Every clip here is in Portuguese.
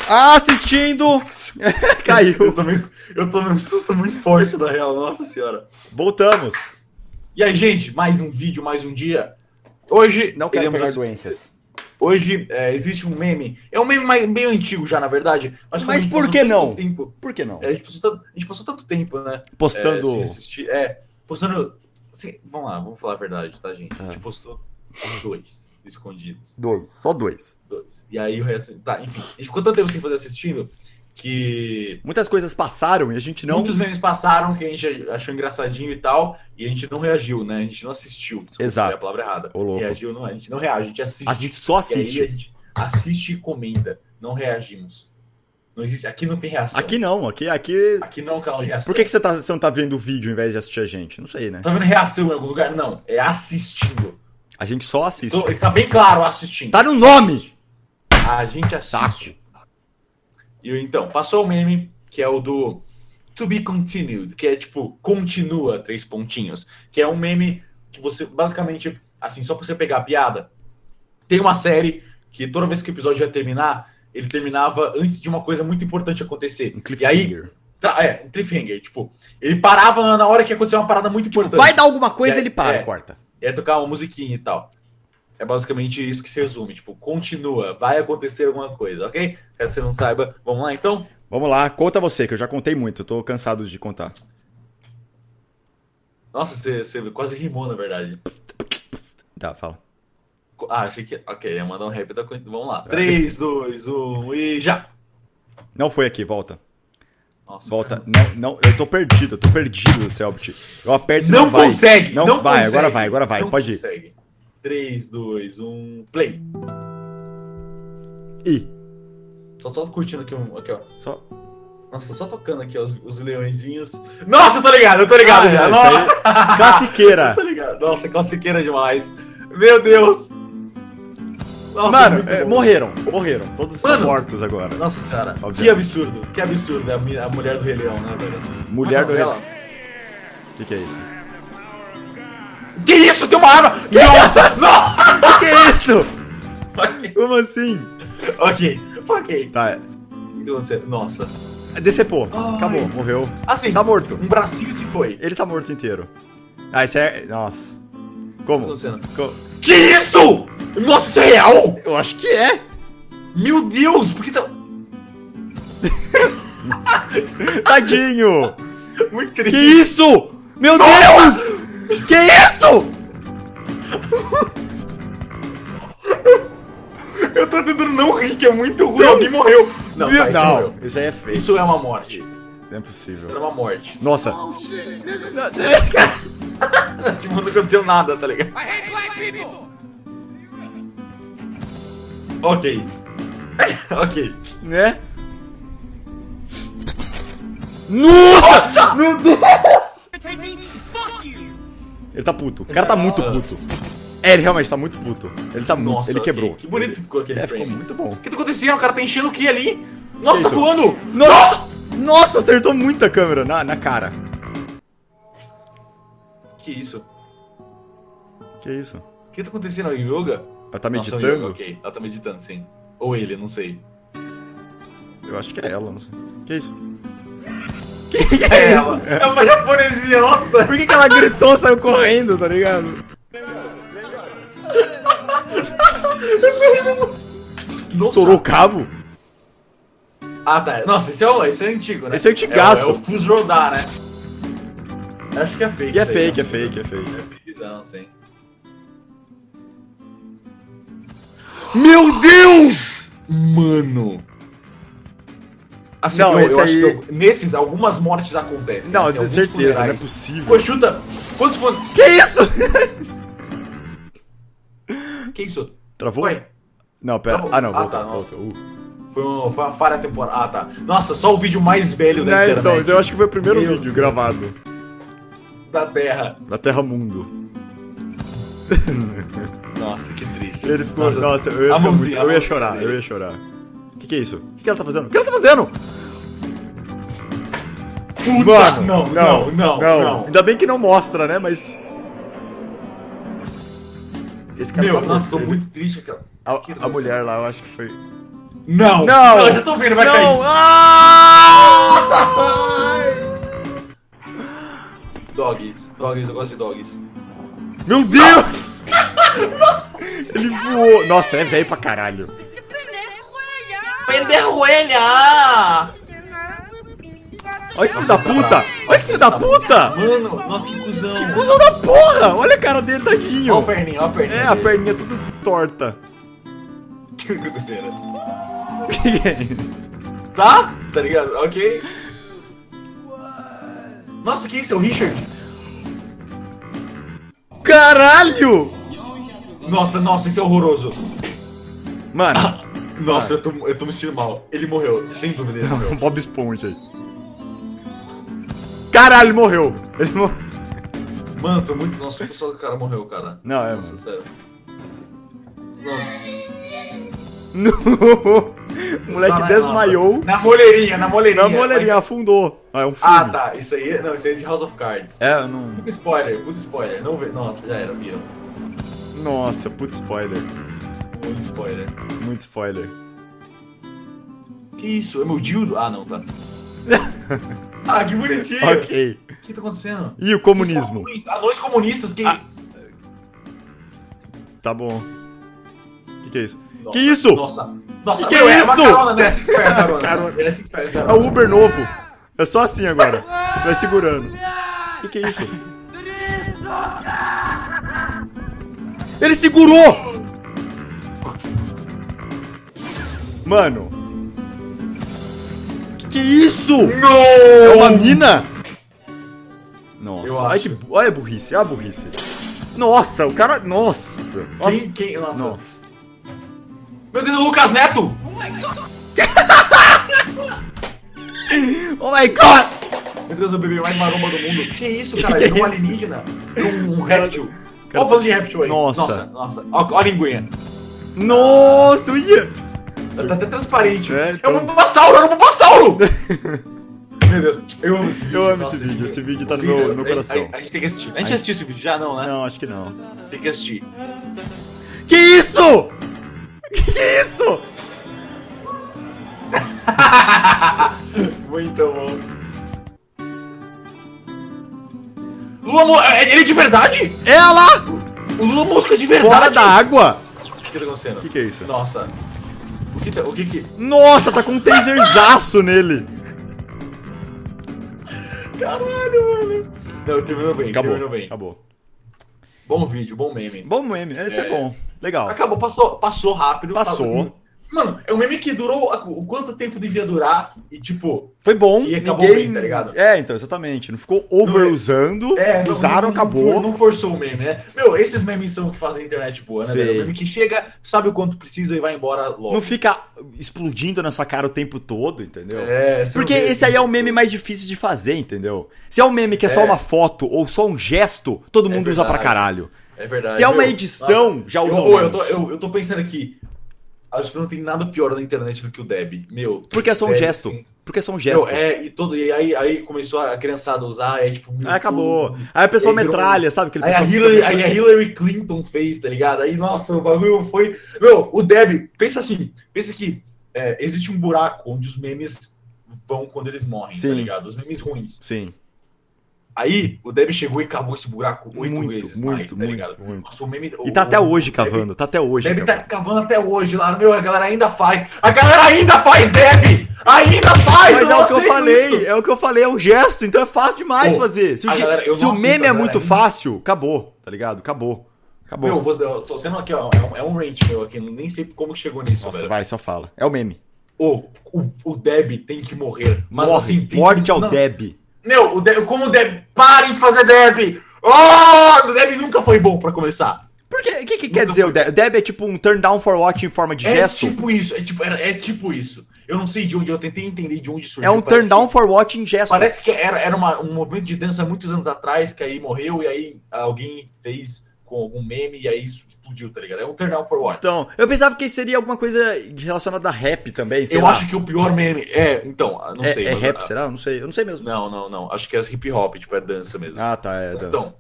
assistindo. Caiu. Eu tomei um susto muito forte, na real, nossa senhora. Voltamos. E aí, gente, mais um vídeo, mais um dia. Hoje... Não quero pegar doenças. Hoje existe um meme. É um meme meio antigo já, na verdade. Mas por que não? Por que não? A gente passou tanto tempo, né? Postando... sem assistir, postando... Assim, vamos lá, vamos falar a verdade, tá, gente? A gente postou 2 escondidos. 2, só 2. 2. E aí o resto... Tá, enfim. A gente ficou tanto tempo sem fazer assistindo que... Muitas coisas passaram e a gente não... Muitos memes passaram que a gente achou engraçadinho e tal, e a gente não reagiu, né? A gente não assistiu. Desculpa, exato. É a palavra errada. Ô, louco. Reagiu, não, a gente não reage, a gente assiste. A gente só assiste. E aí a gente assiste e comenta. Não reagimos. Não existe, aqui não tem reação. Aqui não, aqui... Aqui não é um canal de reação. Por que você não tá vendo o vídeo ao invés de assistir a gente? Não sei, né? Tá vendo reação em algum lugar? Não, é assistindo. A gente só assiste. Está bem claro assistindo. Tá no nome! A gente assiste. E então, passou o meme, que é o do To Be Continued, que é tipo, continua, 3 pontinhos. Que é um meme que você, basicamente, assim, só pra você pegar a piada, tem uma série que toda vez que o episódio ia terminar, ele terminava antes de uma coisa muito importante acontecer. Um cliffhanger. E aí, um cliffhanger, tipo, ele parava na hora que aconteceu uma parada muito importante. Vai dar alguma coisa, aí, ele para, corta. E aí tocar uma musiquinha e tal. É basicamente isso que se resume, tipo, continua, vai acontecer alguma coisa, ok? Caso você não saiba, vamos lá então? Vamos lá, conta você, que eu já contei muito, eu tô cansado de contar. Nossa, você quase rimou, na verdade. Tá, fala. Achei que... Ok, ia mandar um rap da coisa. Vamos lá. 3, 2, 1 e já! Não foi aqui, volta. Nossa, volta. Não, eu tô perdido, Selbit. Eu aperto e não vai. Consegue! Não vai, consegue! Agora vai, não pode consegue. Ir. 3, 2, 1, play! Ih! Só tô curtindo aqui, aqui ó. Só... Nossa, só tocando aqui ó, os leõezinhos. Nossa, eu tô ligado já. Nossa! Classiqueira! Tô ligado. Nossa, classiqueira demais. Meu Deus! Nossa, mano, morreram. Todos estão mortos agora. Nossa senhora, obviamente. que absurdo. É a mulher do Rei Leão, né, velho? Mulher do Rei Leão. O que é isso? Que isso? Tem uma arma! Nossa! Não! Que é isso? Como assim? Ok. Tá. Então você... Nossa. Decepou. Acabou, morreu. Assim, tá morto. Um bracinho se foi. Ele tá morto inteiro. Ah, isso é... Nossa. Como? Que isso? Nossa, isso é real? Eu acho que é. Meu Deus, por que tá... Tadinho. Muito triste. Que isso? Meu Deus! Que isso? Eu tô tentando não rir, que é muito ruim. Alguém morreu. Não, não, isso aí é feio. Isso é uma morte. Não é possível. Isso era uma morte. Nossa. Tipo, não aconteceu nada, tá ligado? Ok. Ok. Né? Nossa! Meu Deus! Ele tá puto. O cara tá muito puto. Ele realmente tá muito puto. Ele tá muito. Nossa, ele quebrou. Que bonito ficou aquele frame. Ficou muito bom. O que tá acontecendo? O cara tá enchendo o que ali? Nossa, tá voando! Nossa! Nossa, acertou muito a câmera na cara. Que isso? Que isso? O que tá acontecendo? Yoga? Ela tá meditando? Nossa, yoga, ok. Ela tá meditando, sim. Ou ele, não sei. Eu acho que é ela, não sei. Que isso? Que é ela? É uma japonesinha, nossa! Por que ela gritou e saiu correndo, tá ligado? Estourou o cabo? Ah, tá. Nossa, esse é antigo, né? Esse é antigaço. É o Fus Rodar, né? Acho que é fake. E é fake, é fake. É fake, não, sim. Meu Deus! Mano! Assim, não, eu acho que nesses, algumas mortes acontecem. Não, assim, de certeza, não é possível. Pô, chuta! Quantos foram? Que isso? Que isso? Travou? Ué? Não, pera. Travou. Ah, não, voltou. Tá, voltou. Foi uma falha temporal. Ah, tá. Nossa, só o vídeo mais velho da internet. Então, eu acho que foi o primeiro vídeo gravado. Da Terra. Da Terra Mundo. Nossa, que triste. Ele ficou... Nossa, eu ia chorar. O que é isso? O que ela tá fazendo? O que ela tá fazendo? Puta! Mano, não. Ainda bem que não mostra, né? Mas... Esse cara tá nossa, tô muito triste, cara. A mulher lá, eu acho que foi... Não! Não! Eu já tô vendo, vai não. cair. Dogs, eu gosto de dogs. Meu Deus! Ele voou. Nossa, é velho pra caralho. Penderruelha! Olha que filho da puta! Olha que filho da puta! Mano, nossa, que cuzão. Que cuzão da porra! Olha a cara dele, tadinho. Olha a perninha, olha a perninha. É, a perninha tudo torta. O que tá acontecendo? Que é isso? Tá? Tá ligado? Ok. Nossa, que isso? É o Richard? Caralho! Nossa, isso é horroroso. Mano, Nossa, eu tô me sentindo mal. Ele morreu, sem dúvida, ele morreu. Bob Esponja aí. Caralho, ele morreu. Ele morreu. Mano, tô muito... Nossa, só o cara morreu, cara. Não, é... Nossa, sério. Não. No. O moleque desmaiou. Nossa. Na moleirinha. Na moleirinha, afundou. Ah, é um filme. Ah, tá. Isso aí... Não, isso aí é de House of Cards. É, eu não... Puta spoiler. Não vê... Nossa, já era, viram. Nossa, puto spoiler. Muito spoiler. Muito spoiler. Que isso? É meu dildo? Ah, não, tá. Ah, que bonitinho. Ok. O que tá acontecendo? E o comunismo? Anões comunistas que... Tá bom. Que é isso? Nossa, Que isso? Nossa, Que meu, é é uma isso? carona, né? Essa espera Carona. Essa espera É carona. o Uber novo. É só assim agora. Você vai segurando. Que é isso? Ele segurou! Mano. Que é isso? Não! É uma mina? Eu Nossa, ai, acho. olha a burrice, olha a burrice. Nossa, o cara. Nossa! Quem? Nossa. Nossa. Meu Deus, o Lucas Neto! Oh my god! Meu Deus, o bebê mais maromba do mundo. Que isso, cara? Ele é um alienígena. Um réptil. Cara, Olha o falando de réptil aí. Nossa. Olha a linguinha. Nossa, ia! Tá até transparente. É, É então. um Bulbasauro! Meu Deus, eu amo esse vídeo. Eu amo Nossa, esse vídeo. Esse vídeo tá no vídeo, meu coração. A gente tem que assistir. A gente assistiu esse vídeo já, não, né? Não, acho que não. Tem que assistir. Que isso? Que isso? Muito bom. Lula ele é de verdade? Ela! O Lula Mosca é de verdade? Fora da água! O que tá acontecendo? O que é isso? Nossa. O que? Nossa, tá com um taserzaço nele! Caralho, mano. Não, terminou bem, Acabou, terminou bem. acabou. Bom vídeo, bom meme. Bom meme, esse é bom. Legal. Acabou, passou rápido. Passou. Mano, é um meme que durou o quanto tempo devia durar e tipo... Foi bom. E acabou bem, tá ligado? É, então, exatamente. Não ficou overusando, usaram, acabou. Não forçou o meme, né? Meu, esses memes são que fazem a internet boa, né? Sei. Velho? O meme que chega, sabe o quanto precisa e vai embora logo. Não fica explodindo na sua cara o tempo todo, entendeu? É, você Porque não vê esse aí é o meme mais difícil de fazer, entendeu? Se é um meme que é só uma foto ou só um gesto, todo mundo usa pra verdade. caralho. É verdade. Se é uma meu. edição, Nossa, já usa eu tô pensando aqui. Acho que não tem nada pior na internet do que o Deb. Meu. Porque é só um Deb, gesto. sim. Porque é só um gesto. Meu, e aí começou a criançada a usar, tipo... Aí acabou. Aí a pessoa Aí virou metralha, sabe? Aquele Aí a, pessoal Hillary, aí a Hillary Clinton fez, tá ligado? Aí, nossa, o bagulho foi... Meu, o Deb, pensa assim, pensa que existe um buraco onde os memes vão quando eles morrem, Sim. tá ligado? Os memes ruins. Sim. Aí, o Deb chegou e cavou esse buraco 8 vezes mais, tá ligado? muito. Nossa, o meme... E tá até hoje cavando, tá até O hoje Deb cavando. tá cavando até hoje lá, meu, a galera ainda faz. A galera ainda faz, Deb! Ainda faz! Mas eu é não o que eu aceito falei, isso. é o que eu falei, é um gesto, então é fácil demais Pô, fazer. Se o, a galera- eu se não o meme aceito, é a muito galera- fácil, acabou, tá ligado? Acabou. Acabou. Meu, eu tô sendo aqui, ó, é um rant meu aqui, nem sei como que chegou nisso, Nossa, velho. vai, só fala. É o meme. O Deb tem que morrer. Mas Morre. assim, tem Morte que... ao não. Deb. Meu, como o Deb... Parem de fazer Deb! Oh! O Deb nunca foi bom pra começar. Por quê? O que quer dizer o Deb? O Deb é tipo um turn down for what em forma de gesto? Tipo isso, é tipo isso. Eu não sei de onde, eu tentei entender de onde surgiu. É um parece turn down for what em gesto. Parece que era um movimento de dança muitos anos atrás, que aí morreu, e aí alguém fez com algum meme, e aí explodiu, tá ligado? É um turn down for what? Então, eu pensava que seria alguma coisa relacionada a rap também, sei Eu lá. acho que o pior meme... Então, não sei. É mas- rap, será? Eu não sei mesmo. Não. Acho que é hip hop, tipo, é dança mesmo. Ah, tá, é dança. Então,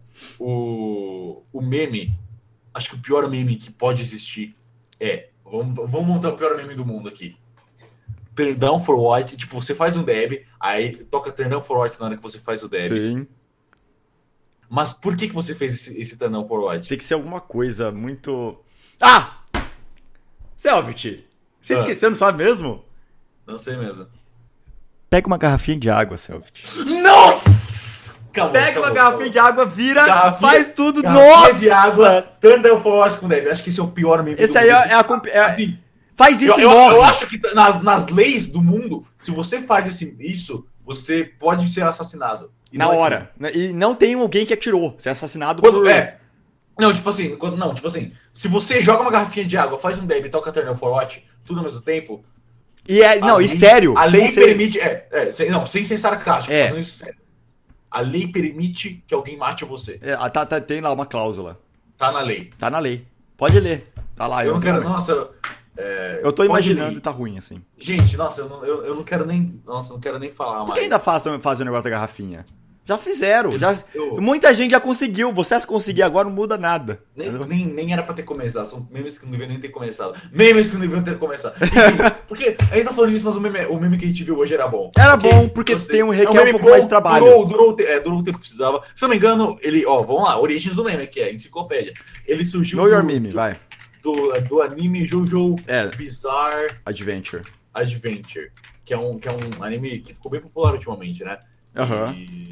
o meme, acho que o pior meme que pode existir é... Vamos montar o pior meme do mundo aqui. turn down for what, tipo, você faz um dab, aí toca turn down for what na hora que você faz o dab. Sim. Mas por que você fez esse turn down for what? Tem que ser alguma coisa muito... Ah! Selbit, você esqueceu, não sabe mesmo? Não sei mesmo. Pega uma garrafinha de água, Selbit. Nossa! Pega uma garrafinha de água, vira, faz tudo. Garrafinha Nossa! de água, turn down for what com dab. Acho que esse é o pior meme Esse do aí mundo. assim, faz isso eu morre. acho que nas leis do mundo, se você faz isso, você pode ser assassinado. Na hora. E não tem alguém que atirou. Você é assassinado quando, por... Não, tipo assim, se você joga uma garrafinha de água, faz um dab e toca turn down for what, tudo ao mesmo tempo... sério. A lei permite... sem ser sarcástico, fazendo isso sério. A lei permite que alguém mate você. Tem lá uma cláusula. Tá na lei. Tá na lei. Pode ler. Tá lá. Eu não quero... Nossa... eu tô imaginando e tá ruim, assim. Gente, nossa, eu não quero nem... Nossa, não quero nem falar mais. Por que ainda fazem o negócio da garrafinha? Já fizeram. Muita gente já conseguiu. Você conseguir agora não muda nada. Nem era pra ter começado. São memes que não deviam nem ter começado. Memes que não deviam ter começado. Enfim, porque a gente tá falando disso, mas o meme que a gente viu hoje era bom. Era bom, porque requer um pouco mais de trabalho. Durou o tempo que precisava. Se eu não me engano, ele... vamos lá. Origens do meme, que é enciclopédia. Ele surgiu... Know your meme, vai. Do anime Jojo Bizarre Adventure. Que é um anime que ficou bem popular ultimamente, né? Aham.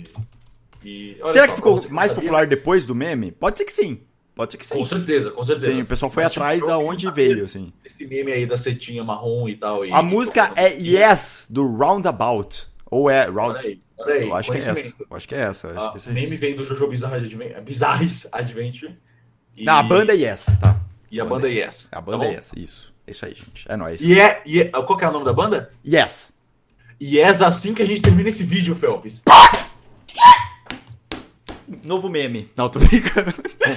Será que ficou mais popular depois do meme? Pode ser que sim. Com certeza. Sim, o pessoal foi atrás da onde veio, assim. Esse meme aí da setinha marrom e tal. A música é Yes, do Roundabout. Ou é... Peraí. Eu acho que é essa. Acho que é essa. O meme vem do Jojo Bizarre Adventure. A banda é Yes, tá. E a banda é Yes. A banda é Yes, isso. É isso aí, gente. É nóis. Qual que é o nome da banda? Yes. Yes, assim que a gente termina esse vídeo, Felps. Novo meme. Não, tô brincando.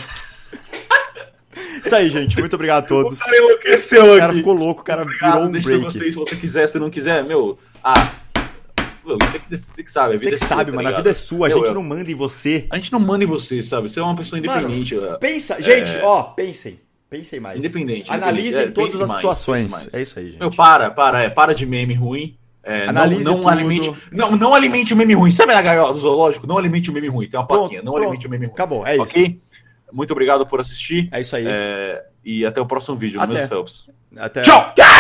Isso aí, gente. Muito obrigado a todos. O cara enlouqueceu aqui. O cara ficou louco, o cara virou um deixa break. Você, se você quiser, se não quiser, você que sabe, a vida você que sabe, mano, a vida é sua, a gente não manda em você. A gente não manda em você, sabe? Você é uma pessoa independente. Mano, pensa, gente, pensem mais. Independente. Analisem todas as situações. É isso aí, gente. Para de meme ruim. Não alimente o meme ruim. Sabe na gaiola do zoológico? Não alimente o meme ruim. Tem uma plaquinha. Não alimente o meme ruim. Acabou, é isso. Ok? Muito obrigado por assistir. É isso aí. E até o próximo vídeo. Até. Phelps. Até. Tchau!